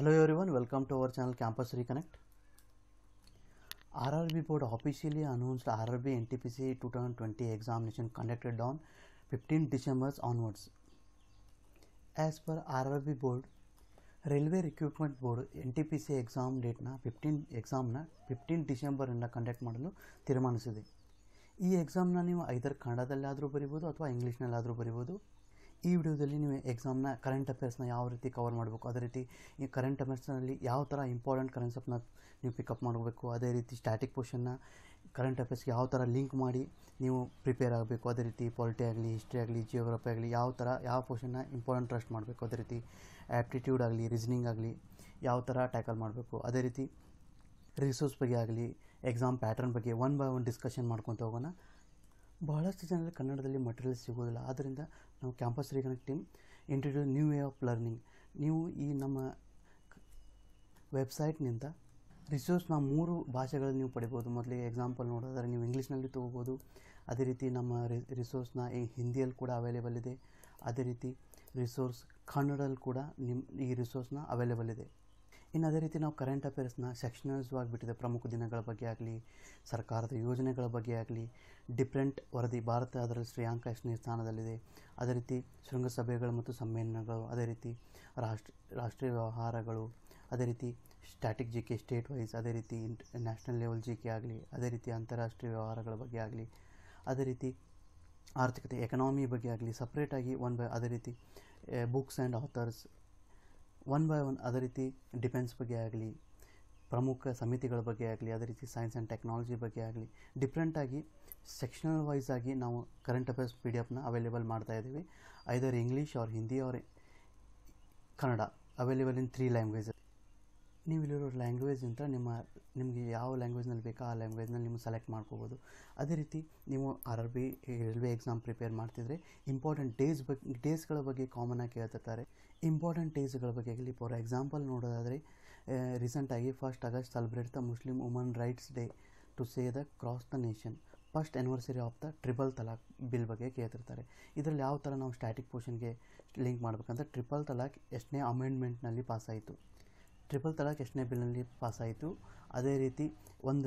Hello everyone, welcome to our channel Campus Reconnect. RRB board officially announced RRB NTPC 2020 examination conducted on 15 December onwards. As per RRB board, Railway Recruitment Board NTPC exam date na 15 December ಇಂದ conduct ಮಾಡಲು ತೀರ್ಮಾನಿಸಿದೆ. ಈ ಎಕ್ಸಾಮ್ನ ನೀವು ಐದರ್ ಕನ್ನಡದಲ್ಲಾದರೂ ಬರಿಬೋದು ಅಥವಾ ಇಂಗ್ಲೀಷ್ನಲ್ಲಾದರೂ ಬರಿಬೋದು. ಈ ವಿಡಿಯೋದಲ್ಲಿ ನೀವು ಎಕ್ಸಾಮ್ನ ಕರೆಂಟ್ ಅಫೇರ್ಸ್ನ ಯಾವ ರೀತಿ ಕವರ್ ಮಾಡಬೇಕು, ಅದೇ ರೀತಿ ಈ ಕರೆಂಟ್ ಅಫೇರ್ಸ್ನಲ್ಲಿ ಯಾವ ಥರ ಇಂಪಾರ್ಟೆಂಟ್ ಕರೆನ್ಸಪ್ನ ನೀವು ಪಿಕಪ್ ಮಾಡಬೇಕು, ಅದೇ ರೀತಿ ಸ್ಟ್ಯಾಟಿಕ್ ಪೋರ್ಷನ್ನ ಕರೆಂಟ್ ಅಫೇರ್ಸ್ಗೆ ಯಾವ ಥರ ಲಿಂಕ್ ಮಾಡಿ ನೀವು ಪ್ರಿಪೇರ್ ಆಗಬೇಕು, ಅದೇ ರೀತಿ ಪಾಲಿಟಿ ಆಗಲಿ, ಹಿಸ್ಟ್ರಿ ಆಗಲಿ, ಜಿಯೋಗ್ರಫಿ ಆಗಲಿ ಯಾವ ಪೋರ್ಷನ್ನ ಇಂಪಾರ್ಟೆಂಟ್ ಟ್ರಸ್ಟ್ ಮಾಡಬೇಕು, ಅದೇ ರೀತಿ ಆ್ಯಪ್ಟಿಟ್ಯೂಡ್ ಆಗಲಿ, ರೀಸನಿಂಗ್ ಆಗಲಿ ಯಾವ ಥರ ಟ್ಯಾಕಲ್ ಮಾಡಬೇಕು, ಅದೇ ರೀತಿ ರಿಸೋರ್ಸ್ ಬಗ್ಗೆ ಆಗಲಿ, ಎಕ್ಸಾಮ್ ಪ್ಯಾಟರ್ನ್ ಬಗ್ಗೆ ಒನ್ ಬೈ ಒನ್ ಡಿಸ್ಕಷನ್ ಮಾಡ್ಕೊತ ಹೋಗೋಣ. ಬಹಳಷ್ಟು ಜನರಲ್ಲಿ ಕನ್ನಡದಲ್ಲಿ ಮಟೀರಿಯಲ್ಸ್ ಸಿಗೋದಿಲ್ಲ. ಆದ್ದರಿಂದ ನಾವು campus reconnect team introduce new way of learning. ನೀವು ಈ ನಮ್ಮ ವೆಬ್ಸೈಟ್ನಿಂದ ರಿಸೋರ್ಸ್ನ 3 ಭಾಷೆಗಳಲ್ಲಿ ನೀವು ಪಡಿಬೋದು. ಮೊದಲಿಗೆ ಎಕ್ಸಾಂಪಲ್ ನೋಡೋದಾದರೆ ನೀವು ಇಂಗ್ಲೀಷ್ನಲ್ಲಿ ತೊಗೋಬೋದು. ಅದೇ ರೀತಿ ನಮ್ಮ ರಿಸೋರ್ಸ್ನ ಈ ಹಿಂದಿಯಲ್ಲಿ ಕೂಡ ಅವೈಲೇಬಲ್ ಇದೆ. ಅದೇ ರೀತಿ ರಿಸೋರ್ಸ್ ಕನ್ನಡದಲ್ಲಿ ಕೂಡ ಈ ರಿಸೋರ್ಸ್ನ ಅವೈಲೇಬಲ್ ಇದೆ. ಇನ್ನು ಅದೇ ರೀತಿ ನಾವು ಕರೆಂಟ್ ಅಫೇರ್ಸ್ನ ಸೆಕ್ಷನಲ್ಸ್ ಆಗಿಬಿಟ್ಟಿದೆ. ಪ್ರಮುಖ ದಿನಗಳ ಬಗ್ಗೆ ಆಗಲಿ, ಸರ್ಕಾರದ ಯೋಜನೆಗಳ ಬಗ್ಗೆ ಆಗಲಿ, ಡಿಫ್ರೆಂಟ್ ವರದಿ, ಭಾರತ ಅದರಲ್ಲಿ ಶ್ರೇಯಾಂಕ ಎಷ್ಟನೇ ಸ್ಥಾನದಲ್ಲಿದೆ, ಅದೇ ರೀತಿ ಶೃಂಗಸಭೆಗಳು ಮತ್ತು ಸಮ್ಮೇಳನಗಳು, ಅದೇ ರೀತಿ ರಾಷ್ಟ್ರೀಯ ವ್ಯವಹಾರಗಳು, ಅದೇ ರೀತಿ static G K state wise, ಅದೇ ರೀತಿ ನ್ಯಾಷನಲ್ ಲೆವೆಲ್ ಜಿ ಕೆ ಆಗಲಿ, ಅದೇ ರೀತಿ ಅಂತಾರಾಷ್ಟ್ರೀಯ ವ್ಯವಹಾರಗಳ ಬಗ್ಗೆ ಆಗಲಿ, ಅದೇ ರೀತಿ ಆರ್ಥಿಕತೆ ಎಕನಾಮಿ ಬಗ್ಗೆ ಆಗಲಿ ಸಪ್ರೇಟಾಗಿ ಅದೇ ರೀತಿ books and authors one by one, ಅದೇ ರೀತಿ ಡಿಫೆನ್ಸ್ ಬಗ್ಗೆ ಆಗಲಿ, ಪ್ರಮುಖ ಸಮಿತಿಗಳ ಬಗ್ಗೆ ಆಗಲಿ, ಅದೇ ರೀತಿ ಸೈನ್ಸ್ ಆ್ಯಂಡ್ ಟೆಕ್ನಾಲಜಿ ಬಗ್ಗೆ ಆಗಲಿ ಡಿಫ್ರೆಂಟಾಗಿ ಸೆಕ್ಷನಲ್ ವೈಸ್ ಆಗಿ ನಾವು ಕರೆಂಟ್ ಅಫೇರ್ಸ್ PDF ಅವೈಲೇಬಲ್ ಮಾಡ್ತಾ ಇದ್ದೀವಿ. Either English or Hindi or Kannada available in 3 language. ನೀವು ಇಲ್ಲಿರೋ ಲ್ಯಾಂಗ್ವೇಜಿಂದ ನಿಮಗೆ ಯಾವ ಲ್ಯಾಂಗ್ವೇಜ್ನಲ್ಲಿ ಬೇಕೋ ಆ ಲ್ಯಾಂಗ್ವೇಜ್ನಲ್ಲಿ ನೀವು ಸೆಲೆಕ್ಟ್ ಮಾಡ್ಕೋಬೋದು. ಅದೇ ರೀತಿ ನೀವು RRB ರೈಲ್ವೆ ಎಕ್ಸಾಮ್ ಪ್ರಿಪೇರ್ ಮಾಡ್ತಿದ್ರೆ ಇಂಪಾರ್ಟೆಂಟ್ ಡೇಸ್ಗಳ ಬಗ್ಗೆ ಕಾಮನ್ ಆಗಿ ಕೇಳ್ತಿರ್ತಾರೆ. ಇಂಪಾರ್ಟೆಂಟ್ ಡೇಸ್ಗಳ ಬಗ್ಗೆ ಆಗಲಿ, ಫಾರ್ ಎಕ್ಸಾಂಪಲ್ ನೋಡೋದಾದರೆ ರೀಸೆಂಟಾಗಿ 1 August celebrate the Muslim woman rights day to say the cross the nation, first anniversary of the triple talaq bill ಬಗ್ಗೆ ಕೇಳ್ತಿರ್ತಾರೆ. ಇದರಲ್ಲಿ ಯಾವ ಥರ ನಾವು ಸ್ಟ್ಯಾಟಿಕ್ ಪೋರ್ಷನ್ಗೆ ಲಿಂಕ್ ಮಾಡಬೇಕಂತ ಟ್ರಿಪಲ್ ತಲಾಕ್ ಎಷ್ಟನೇ ಅಮೆಂಡ್ಮೆಂಟ್ನಲ್ಲಿ ಪಾಸಾಯಿತು, ಟ್ರಿಪಲ್ ತಲಾಕ್ ಎಷ್ಟನೇ ಬಿಲ್ನಲ್ಲಿ ಪಾಸಾಯಿತು, ಅದೇ ರೀತಿ ಒಂದು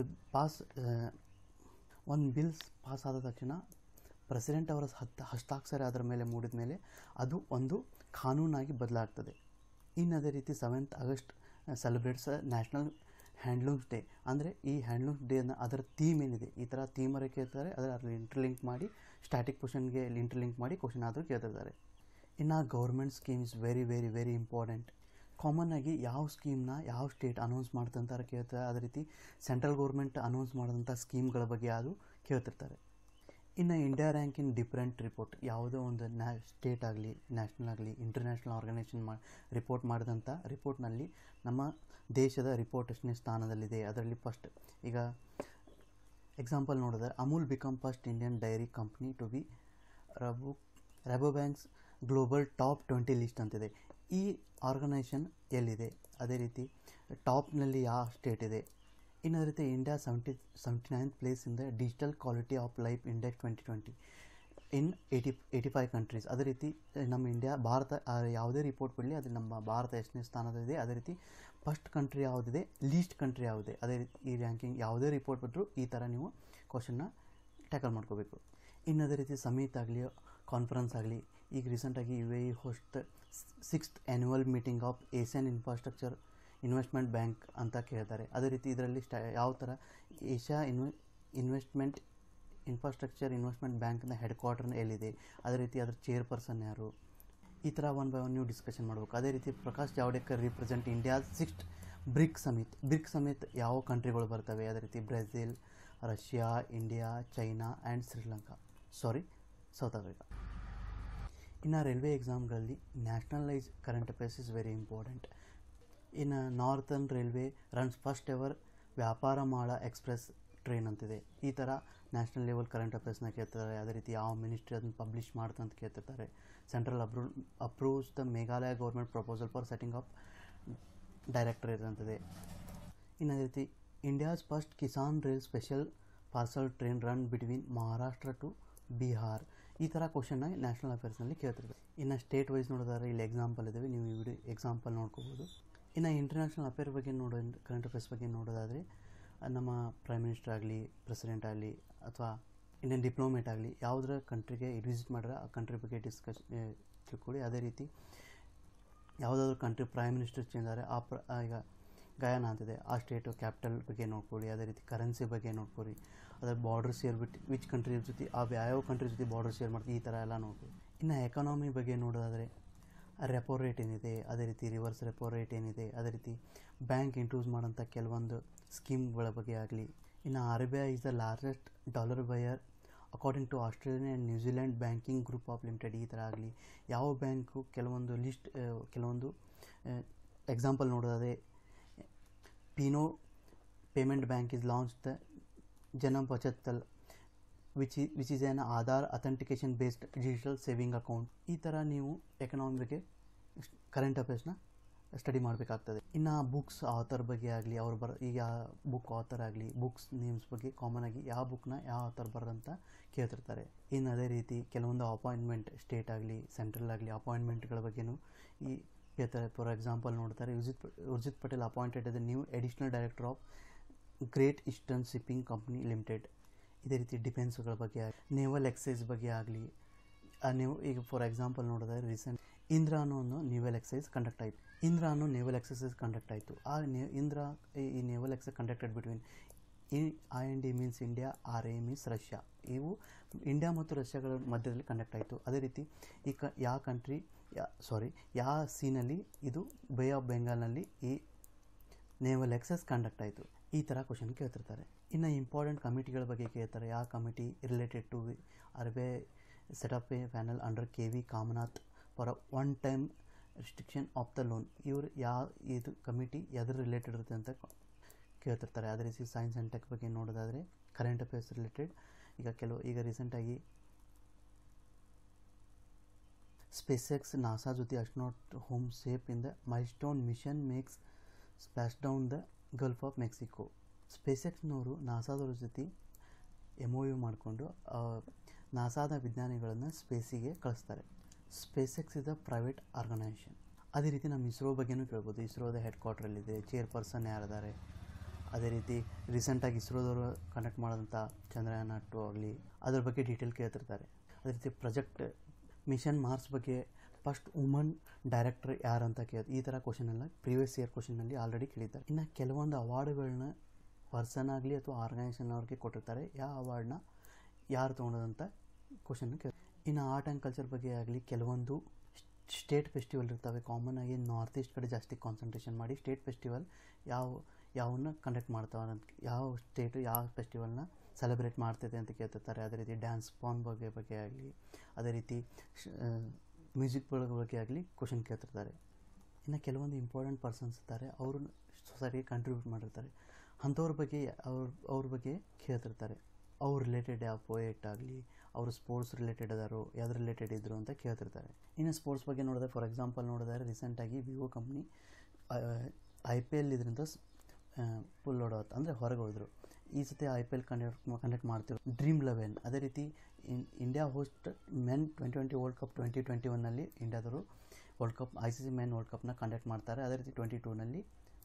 ಬಿಲ್ಸ್ ಪಾಸಾದ ತಕ್ಷಣ ಪ್ರೆಸಿಡೆಂಟ್ ಅವರ ಹಸ್ತಾಕ್ಷರ ಅದರ ಮೇಲೆ ಮೂಡಿದ ಮೇಲೆ ಅದು ಒಂದು ಕಾನೂನಾಗಿ ಬದಲಾಗ್ತದೆ. ಇನ್ನು ಅದೇ ರೀತಿ 7th August celebrates national handlooms day. ಅಂದರೆ ಈ ಹ್ಯಾಂಡ್ಲೂಮ್ಸ್ ಡೇನ ಅದರ ಥೀಮ್ ಏನಿದೆ, ಈ ಥರ ಥೀಮರೇ ಕೇಳ್ತಾರೆ, ಅದರಲ್ಲಿ ಇಂಟರ್ಲಿಂಕ್ ಮಾಡಿ ಸ್ಟ್ಯಾಟಿಕ್ ಕ್ವಶನ್ಗೆ ಇಂಟರ್ಲಿಂಕ್ ಮಾಡಿ ಕ್ವಶನ್ ಆದರೂ ಕೇಳ್ತಿರ್ತಾರೆ. ಇನ್ನು government scheme is very very very important. Common ಆಗಿ ಯಾವ ಸ್ಕೀಮ್ನ ಯಾವ ಸ್ಟೇಟ್ ಅನೌನ್ಸ್ ಮಾಡ್ತಂತಾರೆ ಕೇಳ್ತಾರೆ, ಅದೇ ರೀತಿ ಸೆಂಟ್ರಲ್ ಗೌರ್ಮೆಂಟ್ ಅನೌನ್ಸ್ ಮಾಡಿದಂಥ ಸ್ಕೀಮ್ಗಳ ಬಗ್ಗೆ ಅದು ಕೇಳ್ತಿರ್ತಾರೆ. ಇನ್ನು India rank in different report, ಯಾವುದೋ ಒಂದು ಸ್ಟೇಟ್ ಆಗಲಿ, ನ್ಯಾಷನಲ್ ಆಗಲಿ, ಇಂಟರ್ನ್ಯಾಷನಲ್ ಆರ್ಗನೈಸೇಷನ್ ರಿಪೋರ್ಟ್ ಮಾಡಿದಂಥ ರಿಪೋರ್ಟ್ನಲ್ಲಿ ನಮ್ಮ ದೇಶದ ರಿಪೋರ್ಟ್ ಎಷ್ಟನೇ ಸ್ಥಾನದಲ್ಲಿದೆ. ಅದರಲ್ಲಿ ಫಸ್ಟ್ ಈಗ ಎಕ್ಸಾಂಪಲ್ ನೋಡಿದ್ರೆ Amul become first Indian dairy company to be Rabobank's global top 20 list ಅಂತಿದೆ. ಈ ಆರ್ಗನೈಸೇಷನ್ ಎಲ್ಲಿದೆ, ಅದೇ ರೀತಿ ಟಾಪ್ನಲ್ಲಿ ಯಾವ ಸ್ಟೇಟ್ ಇದೆ. ಇನ್ನು ಅದೇ ರೀತಿ India 79th place in the digital quality of life index 2020 in 85 countries. ಅದೇ ರೀತಿ ನಮ್ಮ ಭಾರತ ಯಾವುದೇ ರಿಪೋರ್ಟ್ ಬಿಡಲಿ, ಅದು ನಮ್ಮ ಭಾರತ ಎಷ್ಟನೇ ಸ್ಥಾನದಲ್ಲಿದೆ, ಅದೇ ರೀತಿ ಫಸ್ಟ್ ಕಂಟ್ರಿ ಯಾವುದಿದೆ, ಲೀಸ್ಟ್ ಕಂಟ್ರಿ ಯಾವುದಿದೆ, ಅದೇ ರೀತಿ ಈ ರ್ಯಾಂಕಿಂಗ್ ಯಾವುದೇ ರಿಪೋರ್ಟ್ ಬಿಟ್ಟರು ಈ ಥರ ನೀವು ಕ್ವಶನ್ನ ಟ್ಯಾಕಲ್ ಮಾಡ್ಕೋಬೇಕು. ಇನ್ನು ಅದೇ ರೀತಿ ಸಮಿಟ್ ಆಗಲಿ, ಕಾನ್ಫರೆನ್ಸ್ ಆಗಲಿ, ಈಗ ರೀಸೆಂಟಾಗಿ UAE host 6th annual meeting of Asian infrastructure investment bank ಅಂತ ಕೇಳ್ತಾರೆ. ಅದೇ ರೀತಿ ಇದರಲ್ಲಿ ಯಾವ ಥರ ಏಷ್ಯಾ ಇನ್ವೆಸ್ಟ್ಮೆಂಟ್ ಇನ್ಫ್ರಾಸ್ಟ್ರಕ್ಚರ್ ಇನ್ವೆಸ್ಟ್ಮೆಂಟ್ ಬ್ಯಾಂಕ್ನ ಹೆಡ್ ಕ್ವಾರ್ಟರ್ನ ಎಲ್ಲಿದೆ, ಅದೇ ರೀತಿ ಅದರ ಚೇರ್ಪರ್ಸನ್ ಯಾರು, ಈ ಥರ ಒನ್ ಬೈ ಒನ್ ನೀವು ಡಿಸ್ಕಷನ್ ಮಾಡಬೇಕು. ಅದೇ ರೀತಿ Prakash Javadekar represent India 6th BRIC summit ಯಾವ ಕಂಟ್ರಿಗಳು ಬರ್ತವೆ, ಅದೇ ರೀತಿ Brazil, Russia, India, China and South Africa. ಇನ್ನು ರೈಲ್ವೆ ಎಕ್ಸಾಮ್ಗಳಲ್ಲಿ nationalise current affairs is very important. ಇನ್ನು northern railway runs first ever Vyapar Mala express train ಅಂತಿದೆ. ಈ ಥರ ನ್ಯಾಷನಲ್ ಲೆವೆಲ್ ಕರೆಂಟ್ ಅಫೇರ್ಸ್ನ ಕೇಳ್ತಿದ್ದಾರೆ. ಅದೇ ರೀತಿ ಯಾವ ಮಿನಿಸ್ಟ್ರಿ ಅದನ್ನು ಪಬ್ಲಿಷ್ ಮಾಡ್ತಂತ ಕೇಳ್ತಿರ್ತಾರೆ. Central approves the Meghalaya government proposal for setting of directorate ಅಂತಿದೆ. ಇನ್ನು ಅದೇ ರೀತಿ India's first Kisan Rail special parcel train run between Maharashtra to Bihar. ಈ ಥರ ಕ್ವಶನ್ನ ನ್ಯಾಷನಲ್ ಅಫೇರ್ಸ್ನಲ್ಲಿ ಕೇಳ್ತಿರ್ತಾರೆ. ಇನ್ನು ಸ್ಟೇಟ್ ವೈಸ್ ನೋಡೋದಾದ್ರೆ ಇಲ್ಲಿ ಎಕ್ಸಾಂಪಲ್ ಇದ್ದಾವೆ, ನೀವು ಎಕ್ಸಾಂಪಲ್ ನೋಡ್ಕೋಬೋದು. ಇನ್ನು ಇಂಟರ್ನ್ಯಾಷನಲ್ ಅಫೇರ್ ಬಗ್ಗೆ ಕರೆಂಟ್ ಅಫೇರ್ಸ್ ಬಗ್ಗೆ ನೋಡೋದಾದರೆ ನಮ್ಮ ಪ್ರೈಮ್ ಮಿನಿಸ್ಟರ್ ಆಗಲಿ, ಪ್ರೆಸಿಡೆಂಟ್ ಆಗಲಿ, ಅಥವಾ ಇಂಡಿಯನ್ ಡಿಪ್ಲೊಮೇಟ್ ಆಗಲಿ ಯಾವುದರ ಕಂಟ್ರಿಗೆ ವಿಸಿಟ್ ಮಾಡ್ರೆ ಆ ಕಂಟ್ರಿ ಬಗ್ಗೆ ತಿಳ್ಕೊಳ್ಳಿ. ಅದೇ ರೀತಿ ಯಾವುದಾದ್ರೂ ಕಂಟ್ರಿ ಪ್ರೈಮ್ ಮಿನಿಸ್ಟರ್ ಚೇಂಜ್ ಆದರೆ ಈಗ ಗಯಾನ ಅಂತಿದೆ, ಆ ಸ್ಟೇಟು ಕ್ಯಾಪಿಟಲ್ ಬಗ್ಗೆ ನೋಡ್ಕೊಳ್ಳಿ. ಅದೇ ರೀತಿ ಕರೆನ್ಸಿ ಬಗ್ಗೆ ನೋಡ್ಕೊಳ್ಳಿ. ಅದರ ಬಾರ್ಡರ್ ಶೇರ್ ಬಿಟ್ಟು ವಿಚ್ ಕಂಟ್ರಿ ಜೊತೆ ಯಾವ ಕಂಟ್ರಿ ಜೊತೆ ಬಾರ್ಡರ್ ಶೇರ್ ಮಾಡ್ತೀವಿ, ಈ ಥರ ಎಲ್ಲ ನೋಡ್ಕೊಳ್ಳಿ. ಇನ್ನು ಎಕಾನಮಿ ಬಗ್ಗೆ ನೋಡೋದಾದರೆ ರೆಪೋ ರೇಟ್ ಏನಿದೆ, ಅದೇ ರೀತಿ ರಿವರ್ಸ್ ರೆಪೋ ರೇಟ್ ಏನಿದೆ, ಅದೇ ರೀತಿ ಬ್ಯಾಂಕ್ ಇಂಟ್ರೂಸ್ ಮಾಡೋಂಥ ಕೆಲವೊಂದು ಸ್ಕೀಮ್ಗಳ ಬಗ್ಗೆ ಆಗಲಿ. ಇನ್ನು RBI is the largest dollar buyer according to Australian and New Zealand banking group of limited, ಈ ಥರ ಆಗಲಿ. ಯಾವ ಬ್ಯಾಂಕು ಕೆಲವೊಂದು ಎಕ್ಸಾಂಪಲ್ ನೋಡೋದಾದರೆ Fino payment bank is launch the Jan Bachat ದಲ್ which is on Aadhaar authentication based digital saving account. ಈ ಥರ ನೀವು ಎಕನಾಮಿ ಬಗ್ಗೆ ಕರೆಂಟ್ ಅಫೇರ್ಸ್ನ ಸ್ಟಡಿ ಮಾಡಬೇಕಾಗ್ತದೆ. ಇನ್ನು ಬುಕ್ಸ್ ಆಥರ್ ಬಗ್ಗೆ ಆಗಲಿ, ಈಗ ಬುಕ್ ಆಥರ್ ಆಗಲಿ, ಬುಕ್ಸ್ ನೇಮ್ಸ್ ಬಗ್ಗೆ ಕಾಮನ್ ಆಗಿ ಯಾವ ಬುಕ್ನ ಯಾವ ಆಥರ್ ಬರೋದಂತ ಕೇಳ್ತಿರ್ತಾರೆ. ಇನ್ನು ಅದೇ ರೀತಿ ಕೆಲವೊಂದು ಅಪಾಯಿಂಟ್ಮೆಂಟ್ ಸ್ಟೇಟ್ ಆಗಲಿ ಸೆಂಟ್ರಲ್ ಆಗಲಿ ಅಪಾಯಿಂಟ್ಮೆಂಟ್ಗಳ ಬಗ್ಗೆಯೂ ಈ ಕೇಳ್ತಾರೆ. ಫಾರ್ ಎಕ್ಸಾಂಪಲ್ ನೋಡ್ತಾರೆ, Urjit Patel appointed as the new additional director of Great Eastern shipping company limited. ಇದೇ ರೀತಿ ಡಿಫೆನ್ಸ್ಗಳ ಬಗ್ಗೆ ಆಗಲಿ, ನೇವಲ್ ಎಕ್ಸೈಸ್ ಬಗ್ಗೆ ಆಗಲಿ. ನೀವು ಈಗ ಫಾರ್ ಎಕ್ಸಾಂಪಲ್ ನೋಡಿದ್ರೆ ರೀಸೆಂಟ್ ಇಂದ್ರಾ ಅನ್ನೋ ಒಂದು ನೇವಲ್ ಎಕ್ಸೈಸ್ ಕಂಡಕ್ಟ್ ಆಯಿತು. ಈ naval exercise conducted between IND means India, RA means Russia. ಇವು ಇಂಡಿಯಾ ಮತ್ತು ರಷ್ಯಾಗಳ ಮಧ್ಯದಲ್ಲಿ ಕಂಡಕ್ಟ್ ಆಯಿತು. ಅದೇ ರೀತಿ ಯಾವ ಸೀನಲ್ಲಿ ಇದು ಬೇ ಆಫ್ ಬೆಂಗಾಲ್ನಲ್ಲಿ ಈ ನೇವಲ್ ಎಕ್ಸೈಸ್ ಕಂಡಕ್ಟ್ ಆಯಿತು. ಈ ಥರ ಕ್ವಶನ್ ಕೇಳ್ತಿರ್ತಾರೆ. ಇನ್ನು ಇಂಪಾರ್ಟೆಂಟ್ ಕಮಿಟಿಗಳ ಬಗ್ಗೆ ಕೇಳ್ತಾರೆ. ಯಾವ committee related to RBI set up a panel under KV Kamath for one time restriction of the loan. ಇದು ಕಮಿಟಿ ಎದ್ರ ರಿಲೇಟೆಡ್ ಇರುತ್ತೆ ಅಂತ ಕೇಳ್ತಿರ್ತಾರೆ. ಅದೇ ರೀತಿ ಸೈನ್ಸ್ ಆ್ಯಂಡ್ ಟೆಕ್ ಬಗ್ಗೆ ನೋಡೋದಾದರೆ ಕರೆಂಟ್ ಅಫೇರ್ಸ್ ರಿಲೇಟೆಡ್ ಈಗ ರೀಸೆಂಟಾಗಿ ಸ್ಪೇಸ್ಎಕ್ಸ್ ನಾಸಾ ಜೊತೆ astronaut home safe in the milestone mission makes splash down the Gulf of Mexico. ಸ್ಪೇಸ್ಎಕ್ಸ್ನವರು ನಾಸಾದವ್ರ ಜೊತೆ MOU ಮಾಡಿಕೊಂಡು ನಾಸಾದ ವಿಜ್ಞಾನಿಗಳನ್ನು ಸ್ಪೇಸಿಗೆ ಕಳಿಸ್ತಾರೆ. SpaceX is a private organisation. ಅದೇ ರೀತಿ ನಮ್ಮ ಇಸ್ರೋ ಬಗ್ಗೆನೂ ಕೇಳ್ಬೋದು. ಇಸ್ರೋದ ಹೆಡ್ ಕ್ವಾರ್ಟ್ರಲ್ಲಿದೆ, ಚೇರ್ಪರ್ಸನ್ ಯಾರಿದ್ದಾರೆ. ಅದೇ ರೀತಿ ರೀಸೆಂಟಾಗಿ ಇಸ್ರೋದವರು ಕಂಡಕ್ಟ್ ಮಾಡೋದಂಥ ಚಂದ್ರಯಾನ 2 ಆಗಲಿ ಅದ್ರ ಬಗ್ಗೆ ಡೀಟೇಲ್ ಕೇಳ್ತಿರ್ತಾರೆ. ಅದೇ ರೀತಿ ಪ್ರಾಜೆಕ್ಟ್ ಮಿಷನ್ ಮಾರ್ಸ್ ಬಗ್ಗೆ ಫಸ್ಟ್ ವುಮನ್ ಡೈರೆಕ್ಟರ್ ಯಾರು ಅಂತ ಕೇಳ್ತಾರೆ. ಈ ಥರ ಕ್ವಶನ್ ಎಲ್ಲ ಪ್ರೀವಿಯಸ್ ಇಯರ್ ಕ್ವಶನಲ್ಲಿ ಆಲ್ರೆಡಿ ಕೇಳಿದ್ದಾರೆ. ಇನ್ನು ಕೆಲವೊಂದು ಅವಾರ್ಡ್ಗಳನ್ನ ಪರ್ಸನ್ ಆಗಲಿ ಅಥವಾ ಆರ್ಗನೈಸೇಷನ್ ಅವ್ರಿಗೆ ಕೊಟ್ಟಿರ್ತಾರೆ. ಯಾವ ಅವಾರ್ಡ್ನ ಯಾರು ತೊಗೊಳೋದಂತ ಕ್ವಶನ್ ಕೇಳ್ತಾರೆ. ಇನ್ನು ಆರ್ಟ್ ಆ್ಯಂಡ್ ಕಲ್ಚರ್ ಬಗ್ಗೆ ಆಗಲಿ ಕೆಲವೊಂದು ಸ್ಟೇಟ್ ಫೆಸ್ಟಿವಲ್ ಇರ್ತವೆ. ಕಾಮನ್ ಆಗಿ ನಾರ್ತ್ ಈಸ್ಟ್ ಕಡೆ ಜಾಸ್ತಿ ಕಾನ್ಸಂಟ್ರೇಷನ್ ಮಾಡಿ ಸ್ಟೇಟ್ ಫೆಸ್ಟಿವಲ್ ಯಾವನ್ನ ಕಂಡಕ್ಟ್ ಮಾಡ್ತಾವೆ ಅಂತ, ಯಾವ ಸ್ಟೇಟು ಯಾವ ಫೆಸ್ಟಿವಲ್ನ ಸೆಲೆಬ್ರೇಟ್ ಮಾಡ್ತಿದೆ ಅಂತ ಕೇಳ್ತಿರ್ತಾರೆ. ಅದೇ ರೀತಿ ಡ್ಯಾನ್ಸ್ ಫಾರ್ಮ್ ಬಗ್ಗೆ ಆಗಲಿ, ಅದೇ ರೀತಿ ಮ್ಯೂಸಿಕ್ ಬಗ್ಗೆ ಆಗಲಿ ಕ್ವಶನ್ ಕೇಳ್ತಿರ್ತಾರೆ. ಇನ್ನು ಕೆಲವೊಂದು ಇಂಪಾರ್ಟೆಂಟ್ ಪರ್ಸನ್ಸ್ ಇರ್ತಾರೆ, ಅವರು ಸೊಸೈಟಿಗೆ ಕಂಟ್ರಿಬ್ಯೂಟ್ ಮಾಡಿರ್ತಾರೆ. ಅಂಥವ್ರ ಬಗ್ಗೆ ಅವ್ರ ಬಗ್ಗೆ ಕೇಳ್ತಿರ್ತಾರೆ. ಅವ್ರು ರಿಲೇಟೆಡ್ ಯಾವ ಪೋಯೆಟ್ ಆಗಲಿ, ಅವರು ಸ್ಪೋರ್ಟ್ಸ್ ರಿಲೇಟೆಡ್ ಅದಾರೋ ಯಾವ್ದು ರಿಲೇಟೆಡ್ ಇದ್ದರು ಅಂತ ಕೇಳ್ತಿರ್ತಾರೆ. ಇನ್ನು ಸ್ಪೋರ್ಟ್ಸ್ ಬಗ್ಗೆ ನೋಡಿದ್ರೆ ಫಾರ್ ಎಕ್ಸಾಂಪಲ್ ನೋಡಿದ್ರೆ ರೀಸೆಂಟಾಗಿ ವಿವೋ ಕಂಪ್ನಿ IPL ಇದರಿಂದ ಫುಲ್ ಹೊಡೋದು ಅಂದರೆ ಹೊರಗೆ ಹೋದರು. ಈ ಸತಿ IPL ಕಂಡಕ್ಟ್ ಮಾಡ್ತಿರೋ Dream11. ಅದೇ ರೀತಿ India host men 2020 world cup 2021ನಲ್ಲಿ ಇಂಡಿಯಾದವರು world cup ICC men world ಕಪ್ನ ಕಂಡಕ್ಟ್ ಮಾಡ್ತಾರೆ. ಅದೇ ರೀತಿ 22ನಲ್ಲಿ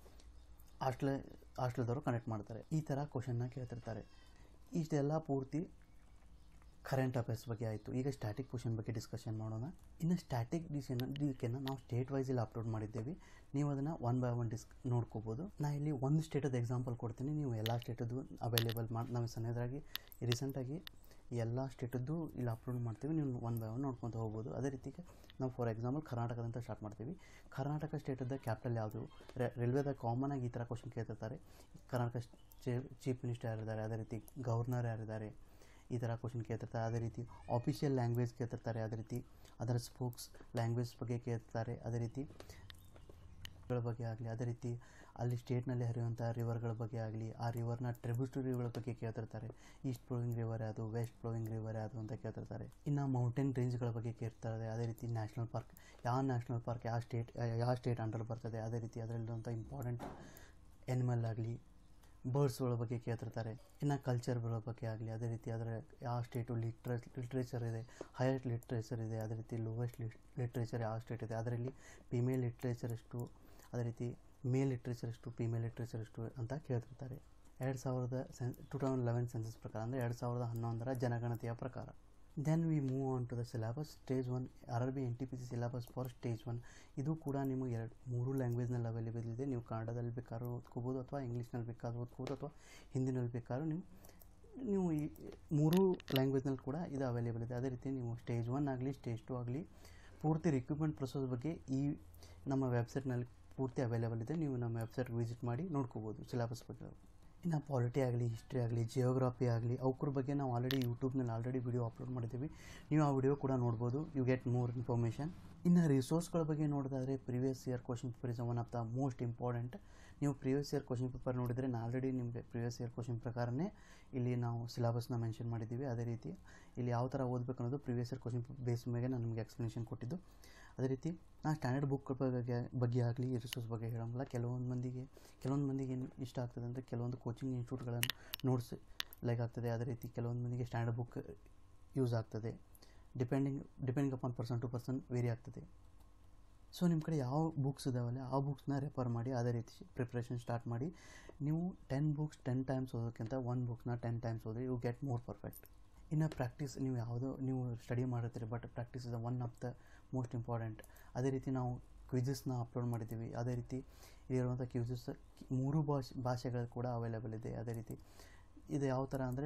ಆಸ್ಟ್ರೇಲಿಯಾದವರು ಕಂಡಕ್ಟ್ ಮಾಡ್ತಾರೆ. ಈ ಥರ ಕ್ವಶನ್ನ ಕೇಳ್ತಿರ್ತಾರೆ. ಇಷ್ಟೆಲ್ಲ ಪೂರ್ತಿ ಕರೆಂಟ್ ಅಫೇರ್ಸ್ ಬಗ್ಗೆ ಆಯಿತು. ಈಗ ಸ್ಟ್ಯಾಟಿಕ್ ಕ್ವಶನ್ ಬಗ್ಗೆ ಡಿಸ್ಕಷನ್ ಮಾಡೋಣ. ಇನ್ನು ಸ್ಟ್ಯಾಟಿಕ್ ಡಿಕೆನ ನಾವು ಸ್ಟೇಟ್ ವೈಸಲ್ಲಿ ಅಪ್ಲೋಡ್ ಮಾಡಿದ್ದೇವೆ. ನೀವು ಅದನ್ನು 1 by 1 ನೋಡ್ಕೋಬೋದು. ನಾನು ಇಲ್ಲಿ ಒಂದು ಸ್ಟೇಟದ ಎಕ್ಸಾಂಪಲ್ ಕೊಡ್ತೀನಿ, ನೀವು ಎಲ್ಲ ಸ್ಟೇಟದ್ದು ಅವೈಲೇಬಲ್ ನಾವು ಸಣ್ಣದಾಗಿ ರೀಸೆಂಟಾಗಿ ಎಲ್ಲ ಸ್ಟೇಟದ್ದು ಇಲ್ಲಿ ಅಪ್ಲೋಡ್ ಮಾಡ್ತೀವಿ. ನೀವು 1 by 1 ನೋಡ್ಕೊತ ಹೋಗ್ಬೋದು. ಅದೇ ರೀತಿ ನಾವು ಫಾರ್ ಎಕ್ಸಾಂಪಲ್ ಕರ್ನಾಟಕದಂತ ಸ್ಟಾರ್ಟ್ ಮಾಡ್ತೀವಿ. ಕರ್ನಾಟಕ ಸ್ಟೇಟದ ಕ್ಯಾಪಿಟಲ್ ಯಾವುದು? ರೈಲ್ವೇದಾಗ ಕಾಮನ್ ಆಗಿ ಈ ಥರ ಕ್ವಶನ್ ಕೇಳ್ತಿರ್ತಾರೆ. ಕರ್ನಾಟಕ ಚೀಫ್ ಮಿನಿಸ್ಟರ್ ಯಾರಿದ್ದಾರೆ, ಅದೇ ರೀತಿ ಗವರ್ನರ್ ಯಾರಿದ್ದಾರೆ, ಈ ಥರ ಕ್ವಶನ್ ಕೇಳ್ತಿರ್ತಾರೆ. ಅದೇ ರೀತಿ ಆಫಿಷಿಯಲ್ ಲ್ಯಾಂಗ್ವೇಜ್ ಕೇಳ್ತಿರ್ತಾರೆ. ಅದೇ ರೀತಿ ಅದರ ಸ್ಪೋಕ್ಸ್ ಲ್ಯಾಂಗ್ವೇಜ್ ಬಗ್ಗೆ ಕೇಳ್ತಾರೆ. ಅದೇ ರೀತಿ ಬಗ್ಗೆ ಆಗಲಿ, ಅದೇ ರೀತಿ ಅಲ್ಲಿ ಸ್ಟೇಟ್ನಲ್ಲಿ ಹರಿಯುವಂಥ ರಿವರ್ಗಳ ಬಗ್ಗೆ ಆಗಲಿ, ಆ ರಿವರ್ನ ಟ್ರಿಬ್ಯೂಟರಿಗಳ ಬಗ್ಗೆ ಕೇಳ್ತಿರ್ತಾರೆ. ಈಸ್ಟ್ ಫ್ಲೋವಿಂಗ್ ರಿವರ್ ಯಾವುದು, ವೆಸ್ಟ್ ಫ್ಲೋವಿಂಗ್ ರಿವರ್ ಯಾವುದು ಅಂತ ಕೇಳ್ತಿರ್ತಾರೆ. ಇನ್ನು ಮೌಂಟೇನ್ ರೇಂಜ್ಗಳ ಬಗ್ಗೆ ಕೇಳ್ತಾರೆ. ಅದೇ ರೀತಿ ನ್ಯಾಷನಲ್ ಪಾರ್ಕ್, ಯಾವ ನ್ಯಾಷನಲ್ ಪಾರ್ಕ್ ಯಾವ ಸ್ಟೇಟ್ ಅಂಡರ್ ಬರ್ತದೆ, ಅದೇ ರೀತಿ ಅದರಲ್ಲಿರುವಂಥ ಇಂಪಾರ್ಟೆಂಟ್ ಎನಿಮಲ್ ಆಗಲಿ, ಬರ್ಡ್ಸ್ಗಳ ಬಗ್ಗೆ ಕೇಳ್ತಿರ್ತಾರೆ. ಇನ್ನು ಕಲ್ಚರ್ಗಳ ಬಗ್ಗೆ ಆಗಲಿ, ಅದೇ ರೀತಿ ಅದರ ಯಾವ ಸ್ಟೇಟು ಲಿಟ್ರೇಚರ್ ಇದೆ, ಹೈಯೆಸ್ಟ್ ಲಿಟ್ರೇಚರ್ ಇದೆ, ಅದೇ ರೀತಿ ಲೋವೆಸ್ಟ್ ಲಿಟ್ರೇಚರ್ ಯಾವ ಸ್ಟೇಟ್ ಇದೆ, ಅದರಲ್ಲಿ ಫಿಮೇಲ್ ಲಿಟ್ರೇಚರ್ ಎಷ್ಟು, ಅದೇ ರೀತಿ ಮೇಲ್ ಲಿಟ್ರೇಚರ್ ಎಷ್ಟು, ಫೀಮೇಲ್ ಲಿಟ್ರೇಚರ್ ಎಷ್ಟು ಅಂತ ಕೇಳ್ತಿರ್ತಾರೆ. 2011 ಸೆನ್ಸಸ್ ಪ್ರಕಾರ, ಅಂದರೆ 2011ರ ಜನಗಣತಿಯ ಪ್ರಕಾರ. Then we move on to the syllabus. Stage 1 RRB NTPC syllabus for stage 1. ಇದು ಕೂಡ ನಿಮಗೆ 3 ಲ್ಯಾಂಗ್ವೇಜ್ನಲ್ಲಿ ಅವೈಲೇಬಲ್ ಇದೆ. ನೀವು ಕನ್ನಡದಲ್ಲಿ ಬೇಕಾದ್ರೂ ಓದ್ಕೋಬೋದು, ಅಥವಾ ಇಂಗ್ಲೀಷ್ನಲ್ಲಿ ಬೇಕಾದ್ರೂ ಓದ್ಕೋಬೋದು, ಅಥವಾ ಹಿಂದಿನಲ್ಲಿ ಬೇಕಾದ್ರೂ ನೀವು ಈ 3 ಲ್ಯಾಂಗ್ವೇಜ್ನಲ್ಲಿ ಕೂಡ ಇದು ಅವೈಲೇಬಲ್ ಇದೆ. ಅದೇ ರೀತಿ ನೀವು ಸ್ಟೇಜ್ 1 ಆಗಲಿ ಸ್ಟೇಜ್ 2 ಆಗಲಿ ಪೂರ್ತಿ ರಿಕ್ರೂಟ್ಮೆಂಟ್ ಪ್ರೊಸೆಸ್ ಬಗ್ಗೆ ಈ ನಮ್ಮ ವೆಬ್ಸೈಟ್ನಲ್ಲಿ ಪೂರ್ತಿ ಅವೈಲೇಬಲ್ ಇದೆ. ನೀವು ನಮ್ಮ ವೆಬ್ಸೈಟ್ಗೆ ವಿಸಿಟ್ ಮಾಡಿ ನೋಡ್ಕೋಬೋದು ಸಿಲೆಬಸ್ ಬಗ್ಗೆ. ಇನ್ನು ಪಾಲಿಟಿ ಆಗಲಿ, ಹಿಸ್ಟ್ರಿ ಆಗಲಿ, ಜಿಯೋಗ್ರಫಿ ಆಗಲಿ, ಅವ್ರ ಬಗ್ಗೆ ನಾವು ಯೂಟ್ಯೂಬ್ನಲ್ಲಿ ವಿಡಿಯೋ ಅಪ್ಲೋಡ್ ಮಾಡಿದ್ದೀವಿ. ನೀವು ಆ ವಿಡಿಯೋ ಕೂಡ ನೋಡ್ಬೋದು. You get more information. ಇನ್ನು ರಿಸೋರ್ಸ್ಗಳ ಬಗ್ಗೆ ನೋಡೋದಾದರೆ, previous year question paper is one of the most important. ನೀವು ಪ್ರೀವಿಯಸ್ ಇಯರ್ ಕ್ವಶನ್ ಪೇಪರ್ ನೋಡಿದರೆ ನಿಮಗೆ ಪ್ರೀವಿಯಸ್ ಇಯರ್ ಕ್ವಶನ್ ಪ್ರಕಾರನೇ ಇಲ್ಲಿ ನಾವು ಸಿಲೆಬಸ್ನ ಮೆನ್ಷನ್ ಮಾಡಿದ್ದೀವಿ. ಅದೇ ರೀತಿ ಇಲ್ಲಿ ಯಾವ ಥರ ಓದಬೇಕು ಅನ್ನೋದು previous year question paper base ಮೇಲೆ ನಾನು ನಿಮಗೆ ಎಕ್ಸ್ಪ್ಲನೇಷನ್ ಕೊಟ್ಟಿದ್ದು. ಅದೇ ರೀತಿ ನಾನು ಸ್ಟ್ಯಾಂಡರ್ಡ್ ಬುಕ್ ಬಗ್ಗೆ ಆಗಲಿ ರಿಸೋರ್ಸ್ ಬಗ್ಗೆ ಹೇಳೋಂಗಿಲ್ಲ. ಕೆಲವೊಂದು ಮಂದಿಗೆ ಇಷ್ಟ ಆಗ್ತದೆ ಅಂದರೆ ಕೆಲವೊಂದು ಕೋಚಿಂಗ್ ಇನ್ಸ್ಟಿಟ್ಯೂಟ್ಗಳನ್ನು ನೋಟ್ಸ್ ಲೈಕ್ ಆಗ್ತದೆ. ಅದೇ ರೀತಿ ಕೆಲವೊಂದು ಮಂದಿಗೆ ಸ್ಟ್ಯಾಂಡರ್ಡ್ ಬುಕ್ ಯೂಸ್ ಆಗ್ತದೆ. Depending upon person to person vary ಆಗ್ತದೆ. ಸೊ ನಿಮ್ಮ ಕಡೆ ಯಾವ ಬುಕ್ಸ್ ಇದಾವಲ್ಲ ಆ ಬುಕ್ಸ್ನ ರೆಫರ್ ಮಾಡಿ ಅದೇ ರೀತಿ ಪ್ರಿಪ್ರೇಷನ್ ಸ್ಟಾರ್ಟ್ ಮಾಡಿ. ನೀವು 10 ಬುಕ್ಸ್ 10 ಟೈಮ್ಸ್ ಓದೋಕ್ಕಿಂತ 1 ಬುಕ್ನ 10 ಟೈಮ್ಸ್ ಓದಿ ಯು ಗೆಟ್ ಮೋರ್ ಪರ್ಫೆಕ್ಟ್. ಇನ್ನು ಪ್ರಾಕ್ಟೀಸ್, ನೀವು ಸ್ಟಡಿ ಮಾಡಿರ್ತೀರಿ, but practice is one of the most important. ಅದೇ ರೀತಿ ನಾವು ಕ್ವಿಜಸ್ನ ಅಪ್ಲೋಡ್ ಮಾಡಿದ್ದೀವಿ. ಅದೇ ರೀತಿ ಇಲ್ಲಿರುವಂಥ ಕ್ವಿಜಸ್ 3 ಭಾಷೆಗಳು ಕೂಡ ಅವೈಲೇಬಲ್ ಇದೆ. ಅದೇ ರೀತಿ ಇದು ಯಾವ ಥರ ಅಂದರೆ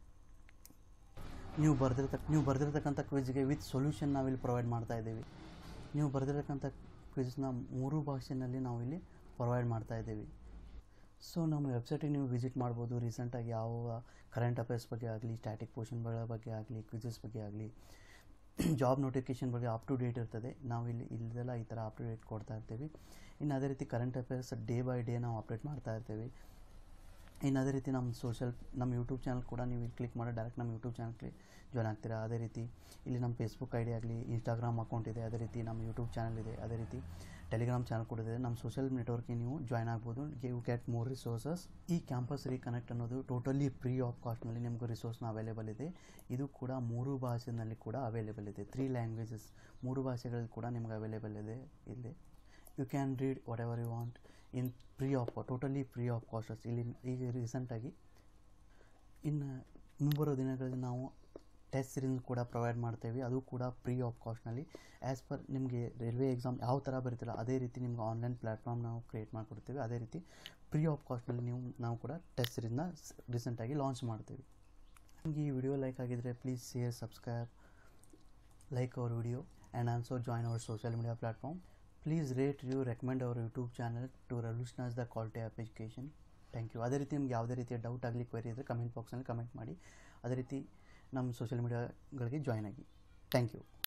ನೀವು ಬರೆದಿರ್ತಕ್ಕಂಥ ಕ್ವಿಜ್ಗೆ ವಿತ್ ಸೊಲ್ಯೂಷನ್ ನಾವಿಲ್ಲಿ ಪ್ರೊವೈಡ್ ಮಾಡ್ತಾ ಇದ್ದೀವಿ. ನೀವು ಬರೆದಿರ್ತಕ್ಕಂಥ ಕ್ವಿಜ್ನ 3 ಭಾಷೆಯಲ್ಲಿ ನಾವಿಲ್ಲಿ ಪ್ರೊವೈಡ್ ಮಾಡ್ತಾ ಇದ್ದೀವಿ. ಸೊ ನಮ್ಮ ವೆಬ್ಸೈಟಿಗೆ ನೀವು ವಿಸಿಟ್ ಮಾಡ್ಬೋದು. ರೀಸೆಂಟಾಗಿ ಯಾವ ಕರೆಂಟ್ ಅಫೇರ್ಸ್ ಬಗ್ಗೆ ಆಗಲಿ, ಸ್ಟ್ಯಾಟಿಕ್ ಪೋರ್ಷನ್ಗಳ ಬಗ್ಗೆ ಆಗಲಿ, ಕ್ವಿಜಸ್ ಬಗ್ಗೆ ಆಗಲಿ, ಜಾಬ್ ನೋಟಿಫಿಕೇಷನ್ ಬಗ್ಗೆ ಅಪ್ ಟು ಡೇಟ್ ಇರ್ತದೆ. ನಾವು ಇಲ್ಲೆಲ್ಲ ಈ ಥರ ಅಪ್ ಟು ಡೇಟ್ ಕೊಡ್ತಾ ಇರ್ತೀವಿ. ಇನ್ನು ಅದೇ ರೀತಿ current affairs day by day ನಾವು ಅಪ್ಡೇಟ್ ಮಾಡ್ತಾ ಇರ್ತೀವಿ. ಇನ್ನು ಅದೇ ರೀತಿ ನಮ್ಮ ಯೂಟ್ಯೂಬ್ ಚಾನಲ್ ಕೂಡ ನೀವು ಇಲ್ಲಿ ಕ್ಲಿಕ್ ಮಾಡಿ ಡೈರೆಕ್ಟ್ ನಮ್ಮ ಯೂಟ್ಯೂಬ್ ಚಾನಲ್ಗೆ ಜಾಯ್ನ್ ಆಗ್ತೀರಾ. ಅದೇ ರೀತಿ ಇಲ್ಲಿ ನಮ್ಮ ಫೇಸ್ಬುಕ್ ID ಆಗಲಿ, ಇನ್ಸ್ಟಾಗ್ರಾಮ್ ಅಕೌಂಟ್ ಇದೆ. ಅದೇ ರೀತಿ ನಮ್ಮ ಯೂಟ್ಯೂಬ್ ಚಾನಲ್ ಇದೆ. ಅದೇ ರೀತಿ ಟೆಲಿಗ್ರಾಮ್ ಚಾನಲ್ ಕೂಡ ಇದೆ. ನಮ್ಮ ಸೋಷಿಯಲ್ ನೆಟ್ವರ್ಕ್ಗೆ ನೀವು ಜಾಯ್ನ್ ಆಗ್ಬೋದು. You get more resources. ಈ ಕ್ಯಾಂಪಸ್ ರೀಕನೆಕ್ಟ್ ಅನ್ನೋದು ಟೋಟಲಿ ಫ್ರೀ ಆಫ್ ಕಾಸ್ಟ್ನಲ್ಲಿ ನಿಮಗೂ ರಿಸೋರ್ಸ್ನ ಅವೈಲೇಬಲ್ ಇದೆ. ಇದು ಕೂಡ 3 ಭಾಷೆಯಲ್ಲಿ ಕೂಡ ಅವೈಲೇಬಲ್ ಇದೆ. 3 ಲ್ಯಾಂಗ್ವೇಜಸ್ 3 ಭಾಷೆಗಳಲ್ಲಿ ಕೂಡ ನಿಮ್ಗೆ ಅವೈಲೇಬಲ್ ಇದೆ ಇಲ್ಲಿ. You can read whatever you want in totally free of cost. ಇಲ್ಲಿ ಈಗ ರೀಸೆಂಟಾಗಿ ಇನ್ನು ಮುಂಬರೋ ದಿನಗಳಲ್ಲಿ ನಾವು ಟೆಸ್ಟ್ ಸೀರೀಸ್ ಕೂಡ ಪ್ರೊವೈಡ್ ಮಾಡ್ತೇವೆ. ಅದು ಕೂಡ ಫ್ರೀ ಆಫ್ ಕಾಸ್ಟ್ನಲ್ಲಿ. ಆ್ಯಸ್ ಪರ್ ನಿಮಗೆ ರೈಲ್ವೆ ಎಕ್ಸಾಮ್ ಯಾವ ಥರ ಬರೀತಿಲ್ಲ ಅದೇ ರೀತಿ ನಿಮ್ಗೆ ಆನ್ಲೈನ್ ಪ್ಲ್ಯಾಟ್ಫಾರ್ಮ್ ನಾವು ಕ್ರಿಯೇಟ್ ಮಾಡಿಕೊಡ್ತೀವಿ. ಅದೇ ರೀತಿ ಫ್ರೀ ಆಫ್ ಕಾಸ್ಟ್ನಲ್ಲಿ ನಾವು ಕೂಡ ಟೆಸ್ಟ್ ಸೀರೀಸ್ನ ರೀಸೆಂಟಾಗಿ ಲಾಂಚ್ ಮಾಡ್ತೀವಿ. ನಿಮಗೆ ಈ ವಿಡಿಯೋ ಲೈಕ್ ಆಗಿದ್ದರೆ please share, subscribe, like our video and also join our social media platform. Please rate, review, recommend our YouTube channel to revolutionize the quality of education. Thank you. ಅದೇ ರೀತಿ ನಿಮ್ಗೆ ಯಾವುದೇ ರೀತಿಯ doubt ಆಗಲಿ, query ಇದ್ದರೆ comment ಬಾಕ್ಸಲ್ಲಿ comment ಮಾಡಿ. ಅದೇ ರೀತಿ ನಮ್ಮ ಸೋಷಿಯಲ್ ಮೀಡಿಯಾಗಳಿಗೆ ಜಾಯ್ನ್ ಆಗಿ. Thank you.